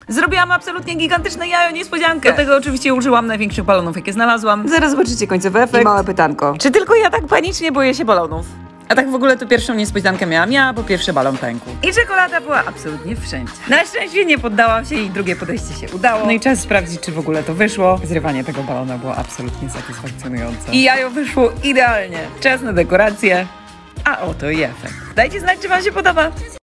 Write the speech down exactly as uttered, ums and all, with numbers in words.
Zrobiłam absolutnie gigantyczne jajo, niespodziankę. Do tego oczywiście użyłam największych balonów, jakie znalazłam. Zaraz zobaczycie końcowy efekt. I małe pytanko. Czy tylko ja tak panicznie boję się balonów? A tak w ogóle to pierwszą niespodziankę miałam ja, bo pierwszy balon pękł. I czekolada była absolutnie wszędzie. Na szczęście nie poddałam się i drugie podejście się udało. No i czas sprawdzić, czy w ogóle to wyszło. Zrywanie tego balona było absolutnie satysfakcjonujące. I jajo wyszło idealnie. Czas na dekorację. A oto i efekt. Dajcie znać, czy wam się podoba.